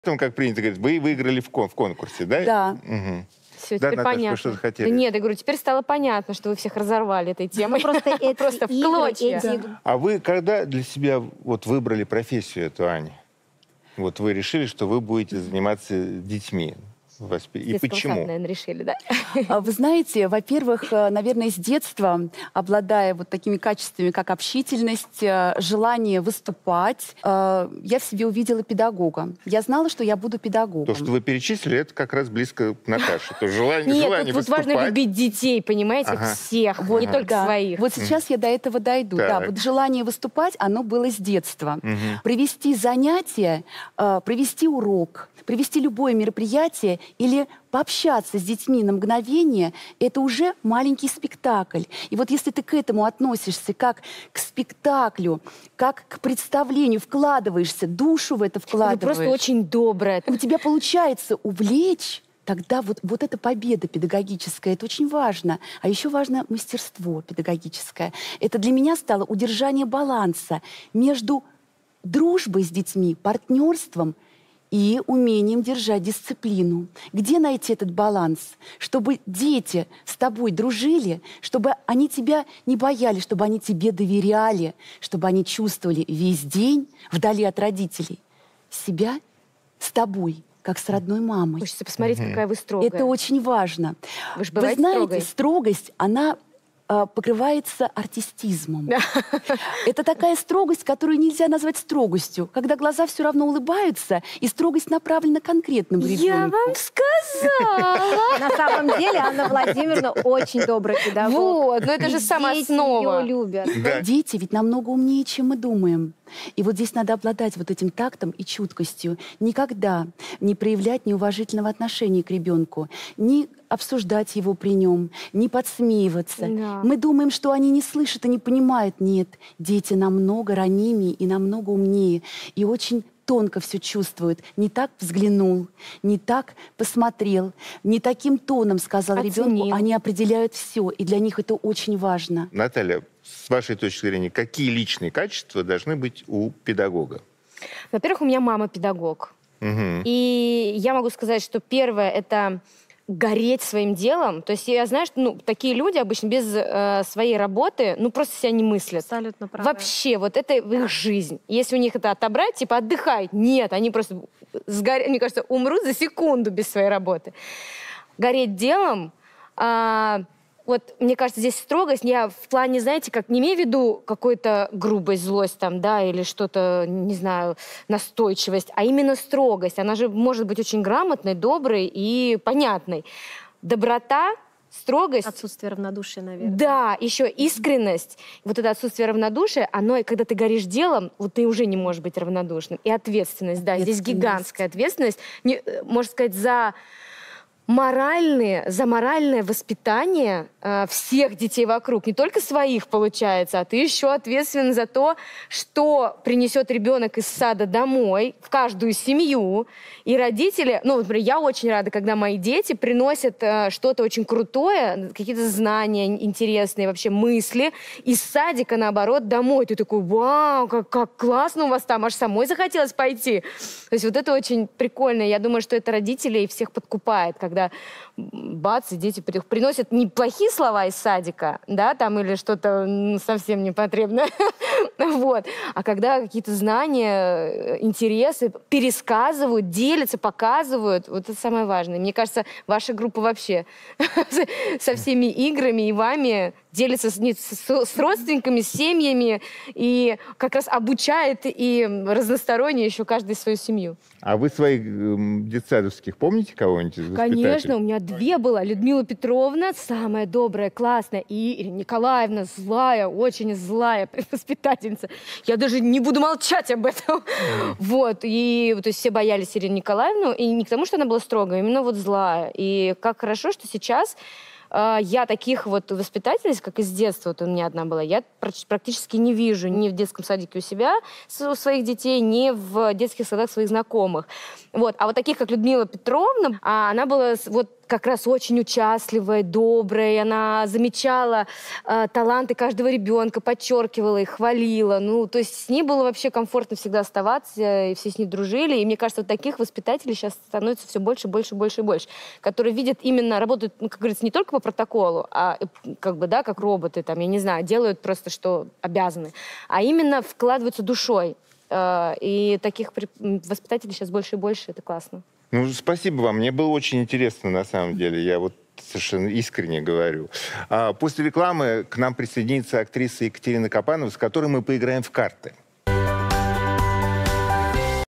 Потом, как принято говорить, вы выиграли в конкурсе, да? Да. Угу. Все, Да, теперь Наташа, вы понятно. что-то хотели? Да нет, я говорю, теперь стало понятно, что вы всех разорвали этой темой. Просто Просто в клочья. А вы когда для себя вот выбрали профессию эту, Аня? Вот вы решили, что вы будете заниматься детьми. И почему? Наверное, решили, да? Вы знаете, во-первых, наверное, с детства, обладая вот такими качествами, как общительность, желание выступать, я в себе увидела педагога. Я знала, что я буду педагогом. То, что вы перечислили, это как раз близко к Наташе. То желание, Нет, желание тут важно выступать. любить детей, понимаете, Ага. всех, Вот, не только да. своих. Вот сейчас я до этого дойду. Так. Да, вот желание выступать, оно было с детства. Провести занятие, провести урок, провести любое мероприятие или пообщаться с детьми на мгновение, это уже маленький спектакль. И вот если ты к этому относишься как к спектаклю, как к представлению, вкладываешься, душу в это Вы вкладываешь, просто очень добрая. у тебя получается увлечь, тогда вот эта победа педагогическая, это очень важно. А еще важно мастерство педагогическое. Это для меня стало удержание баланса между дружбой с детьми, партнерством и умением держать дисциплину. Где найти этот баланс? Чтобы дети с тобой дружили, чтобы они тебя не боялись, чтобы они тебе доверяли, чтобы они чувствовали весь день вдали от родителей себя с тобой, как с родной мамой. Хочется посмотреть, какая вы строгая. Это очень важно. Вы же Вы бываете знаете, строгой? строгость, она покрывается артистизмом. Это такая строгость, которую нельзя назвать строгостью, когда глаза все равно улыбаются, и строгость направлена конкретному ребенку. Я вам сказала! На самом деле Анна Владимировна очень добрый педагог. Вот, но это же самая Дети основа. ее любят. Да. Дети ведь намного умнее, чем мы думаем. И вот здесь надо обладать вот этим тактом и чуткостью. Никогда не проявлять неуважительного отношения к ребенку, не обсуждать его при нем, не подсмеиваться. Да. Мы думаем, что они не слышат и не понимают. Нет, дети намного ранимее и намного умнее. И очень тонко все чувствуют. Не так взглянул, не так посмотрел, не таким тоном сказал Оценил. ребенку. Они определяют все, и для них это очень важно. Наталья, с вашей точки зрения, какие личные качества должны быть у педагога? Во-первых, у меня мама педагог. Мгм. И я могу сказать, что первое — это гореть своим делом. То есть я знаю, что такие люди обычно без своей работы просто себя не мыслят. Абсолютно правда. Вообще, вот это их жизнь. Если у них это отобрать, типа отдыхай. Нет, они просто, мне кажется, умрут за секунду без своей работы. Гореть делом... Вот, мне кажется, здесь строгость, я в плане, знаете, как не имею в виду какую-то грубость, злость там, да, или что-то, не знаю, настойчивость, а именно строгость. Она же может быть очень грамотной, доброй и понятной. Доброта, строгость... Отсутствие равнодушия, наверное. Да, еще искренность. Вот это отсутствие равнодушия, оно, когда ты горишь делом, вот ты уже не можешь быть равнодушным. И ответственность, да, здесь гигантская ответственность, можно сказать, за моральное воспитание всех детей вокруг, не только своих, получается, а ты еще ответственен за то, что принесет ребенок из сада домой, в каждую семью. И родители, например, я очень рада, когда мои дети приносят что-то очень крутое, какие-то знания интересные, вообще мысли, из садика, наоборот, домой. Ты такой: вау, как классно у вас там, аж самой захотелось пойти. То есть вот это очень прикольно. Я думаю, что это родителей всех подкупает, когда бац, и дети приносят неплохие слова из садика, да, там, или что-то совсем непотребное, вот, а когда какие-то знания, интересы пересказывают, делятся, показывают, вот это самое важное. Мне кажется, ваша группа вообще со всеми играми и вами делится с родственниками, с семьями и как раз обучает и разносторонне еще каждый свою семью. А вы своих детсадовских помните кого-нибудь из воспитателей? Конечно, у меня две было. Людмила Петровна, самая добрая, классная, и Ирина Николаевна, злая, очень злая воспитательница. Я даже не буду молчать об этом. Вот, и то есть все боялись Ирину Николаевну, и не к тому, что она была строгая, именно вот злая. И как хорошо, что сейчас я таких вот воспитательниц, как из детства, вот у меня одна была, я практически не вижу ни в детском садике у себя, у своих детей, ни в детских садах своих знакомых. Вот. А вот таких, как Людмила Петровна, она была вот как раз очень участливой, доброй. Она замечала таланты каждого ребенка, подчеркивала их, хвалила. Ну, то есть с ней было вообще комфортно всегда оставаться, и все с ней дружили. И мне кажется, вот таких воспитателей сейчас становится все больше, больше, больше и больше, которые видят именно, работают, ну, как говорится, не только по протоколу, а как бы, да, как роботы, там, я не знаю, делают просто, что обязаны, а именно вкладываются душой. И таких воспитателей сейчас больше и больше, это классно. Ну, спасибо вам. Мне было очень интересно, на самом деле. Я вот совершенно искренне говорю. После рекламы к нам присоединится актриса Екатерина Капанова, с которой мы поиграем в карты.